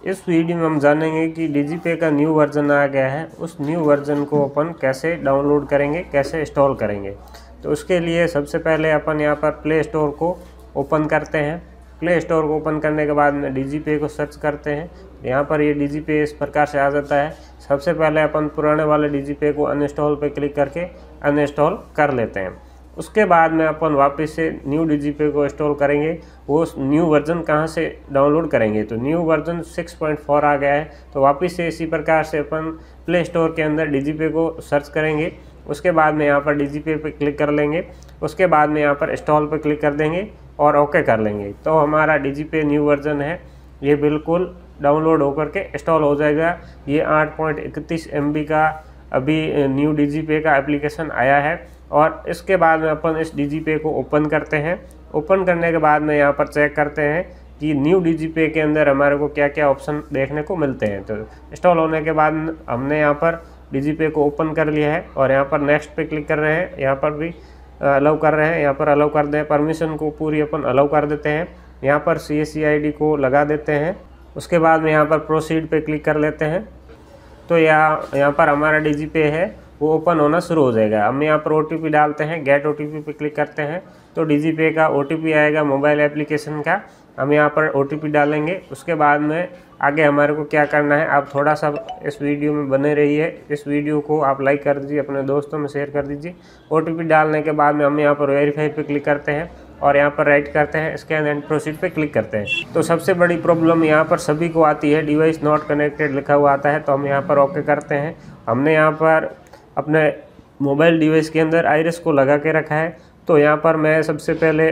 इस वीडियो में हम जानेंगे कि डिजीपे का न्यू वर्जन आ गया है, उस न्यू वर्जन को अपन कैसे डाउनलोड करेंगे, कैसे इंस्टॉल करेंगे। तो उसके लिए सबसे पहले अपन यहाँ पर प्ले स्टोर को ओपन करते हैं। प्ले स्टोर को ओपन करने के बाद में डिजीपे को सर्च करते हैं। यहाँ पर ये डिजीपे इस प्रकार से आ जाता है। सबसे पहले अपन पुराने वाले डिजीपे को अनइंस्टॉल पे क्लिक करके अनइंस्टॉल कर लेते हैं। उसके बाद में अपन वापस से न्यू डिजीपे को इंस्टॉल करेंगे। वो न्यू वर्जन कहाँ से डाउनलोड करेंगे, तो न्यू वर्जन 6.4 आ गया है। तो वापस से इसी प्रकार से अपन प्ले स्टोर के अंदर डिजीपे को सर्च करेंगे। उसके बाद में यहाँ पर डिजीपे पे क्लिक कर लेंगे। उसके बाद में यहाँ पर इंस्टॉल पे क्लिक कर देंगे और ओके कर लेंगे। तो हमारा डिजीपे न्यू वर्जन है, ये बिल्कुल डाउनलोड होकर के इंस्टॉल हो जाएगा। ये 8.31 MB का अभी न्यू डिजीपे का एप्लीकेशन आया है। और इसके बाद में अपन इस डिजीपे को ओपन करते हैं। ओपन करने के बाद में यहाँ पर चेक करते हैं कि न्यू डिजीपे के अंदर हमारे को क्या क्या ऑप्शन देखने को मिलते हैं। तो इंस्टॉल होने के बाद हमने यहाँ पर डिजीपे को ओपन कर लिया है और यहाँ पर नेक्स्ट पे क्लिक कर रहे हैं। यहाँ पर भी अलाउ कर रहे हैं, यहाँ पर अलाउ कर दें। परमिशन को पूरी अपन अलाउ कर देते हैं। यहाँ पर CSC ID को लगा देते हैं। उसके बाद में यहाँ पर प्रोसीड पे क्लिक कर लेते हैं। तो यहाँ पर हमारा डिजीपे है वो ओपन होना शुरू हो जाएगा। हम यहाँ पर OTP डालते हैं, गेट OTP पे क्लिक करते हैं तो डिजीपे का OTP आएगा मोबाइल एप्लीकेशन का। हम यहाँ पर OTP डालेंगे। उसके बाद में आगे हमारे को क्या करना है, आप थोड़ा सा इस वीडियो में बने रहिए। इस वीडियो को आप लाइक कर दीजिए, अपने दोस्तों में शेयर कर दीजिए। OTP डालने के बाद में हम यहाँ पर वेरीफाई पे क्लिक करते हैं और यहाँ पर राइट करते हैं, स्कैन एंड प्रोसीड पे क्लिक करते हैं। तो सबसे बड़ी प्रॉब्लम यहाँ पर सभी को आती है, डिवाइस नॉट कनेक्टेड लिखा हुआ आता है। तो हम यहाँ पर ओके करते हैं। हमने यहाँ पर अपने मोबाइल डिवाइस के अंदर आइरिस को लगा के रखा है। तो यहाँ पर मैं सबसे पहले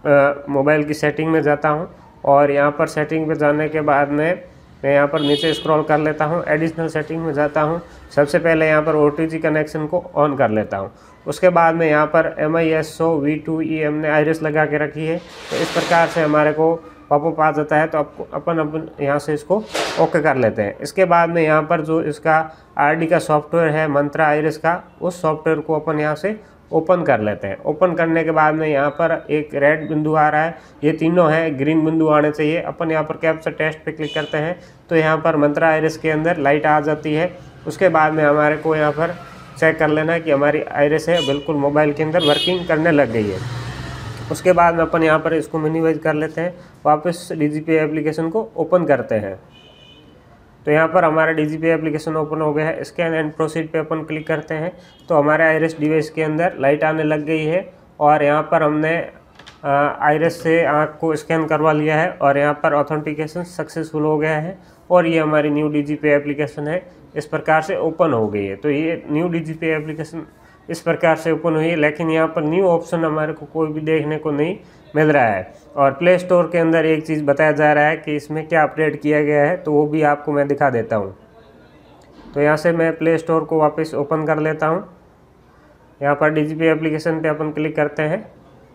मोबाइल की सेटिंग में जाता हूँ और यहाँ पर सेटिंग पे जाने के बाद में मैं यहाँ पर नीचे स्क्रॉल कर लेता हूँ, एडिशनल सेटिंग में जाता हूँ। सबसे पहले यहाँ पर OTG कनेक्शन को ऑन कर लेता हूँ। उसके बाद में यहाँ पर MISO V2E हमने आइरिस लगा के रखी है। तो इस प्रकार से हमारे को पॉपअप आ जाता है। तो अपन यहाँ से इसको ओके कर लेते हैं। इसके बाद में यहाँ पर जो इसका RD का सॉफ्टवेयर है मंत्रा आइरिस का, उस सॉफ्टवेयर को अपन यहाँ से ओपन कर लेते हैं। ओपन करने के बाद में यहाँ पर एक रेड बिंदु आ रहा है, ये तीनों है, ग्रीन बिंदु आने चाहिए। अपन यहाँ पर कैप्चर टेस्ट पे क्लिक करते हैं तो यहाँ पर मंत्रा आइरिस के अंदर लाइट आ जाती है। उसके बाद में हमारे को यहाँ पर चेक कर लेना है कि हमारी आइरिस है बिल्कुल मोबाइल के अंदर वर्किंग करने लग गई है। उसके बाद में अपन यहाँ पर इसको मिनिमाइज कर लेते हैं, वापस डिजीपे एप्लीकेशन को ओपन करते हैं। तो यहाँ पर हमारा डिजीपे एप्लीकेशन ओपन हो गया है। स्कैन एंड प्रोसीड पे अपन क्लिक करते हैं तो हमारे आइरिस डिवाइस के अंदर लाइट आने लग गई है। और यहाँ पर हमने आइरिस से आँख को स्कैन करवा लिया है और यहाँ पर ऑथेंटिकेशन सक्सेसफुल हो गया है और ये हमारी न्यू डिजीपे एप्लीकेशन है, इस प्रकार से ओपन हो गई है। तो ये न्यू डिजीपे एप्लीकेशन इस प्रकार से ओपन हुई है, लेकिन यहाँ पर न्यू ऑप्शन हमारे को कोई भी देखने को नहीं मिल रहा है। और प्ले स्टोर के अंदर एक चीज़ बताया जा रहा है कि इसमें क्या अपडेट किया गया है, तो वो भी आपको मैं दिखा देता हूँ। तो यहाँ से मैं प्ले स्टोर को वापस ओपन कर लेता हूँ। यहाँ पर डिजीपे एप्लीकेशन पे अपन क्लिक करते हैं।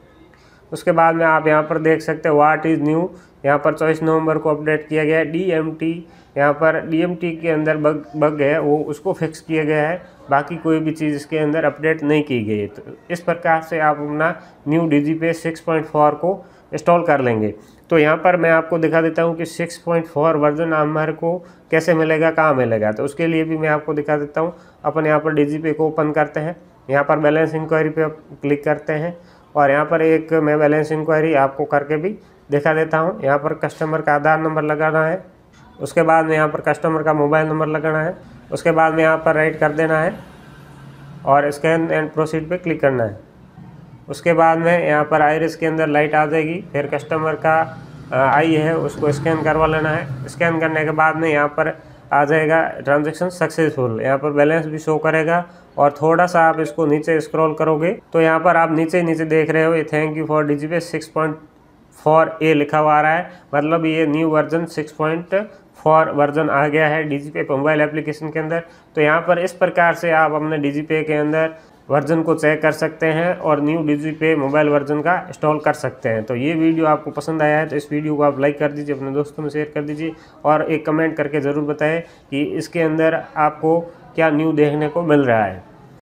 उसके बाद में आप यहाँ पर देख सकते हैं व्हाट इज़ न्यू, यहाँ पर 24 नवंबर को अपडेट किया गया है। DMT, यहाँ पर DMT के अंदर बग है, वो उसको फिक्स किया गया है। बाकी कोई भी चीज़ इसके अंदर अपडेट नहीं की गई है। तो इस प्रकार से आप अपना न्यू डिजीपे 6.4 को इंस्टॉल कर लेंगे। तो यहाँ पर मैं आपको दिखा देता हूँ कि 6.4 वर्जन हमारे को कैसे मिलेगा, कहाँ मिलेगा। तो उसके लिए भी मैं आपको दिखा देता हूँ। अपन यहाँ पर डिजीपे को ओपन करते हैं, यहाँ पर बैलेंस इंक्वायरी पे क्लिक करते हैं और यहाँ पर एक मैं बैलेंस इंक्वायरी आपको करके भी दिखा देता हूँ। यहाँ पर कस्टमर का आधार नंबर लगाना है। उसके बाद में यहाँ पर कस्टमर का मोबाइल नंबर लगाना है। उसके बाद में यहाँ पर राइट कर देना है और स्कैन एंड प्रोसीड पे क्लिक करना है। उसके बाद में यहाँ पर आइरिस के अंदर लाइट आ जाएगी। फिर कस्टमर का आई है, उसको स्कैन करवा लेना है। स्कैन करने के बाद में यहाँ पर आ जाएगा ट्रांजैक्शन सक्सेसफुल, यहाँ पर बैलेंस भी शो करेगा। और थोड़ा सा आप इसको नीचे स्क्रॉल करोगे तो यहाँ पर आप नीचे देख रहे हो ये thank you for DigiPay 6.4A लिखा हुआ आ रहा है। मतलब ये न्यू वर्जन 6.4 वर्जन आ गया है डिजीपे मोबाइल एप्लीकेशन के अंदर। तो यहाँ पर इस प्रकार से आप अपने डिजीपे के अंदर वर्जन को चेक कर सकते हैं और न्यू डिजीपे मोबाइल वर्जन का इंस्टॉल कर सकते हैं। तो ये वीडियो आपको पसंद आया है तो इस वीडियो को आप लाइक कर दीजिए, अपने दोस्तों में शेयर कर दीजिए और एक कमेंट करके ज़रूर बताएं कि इसके अंदर आपको क्या न्यू देखने को मिल रहा है।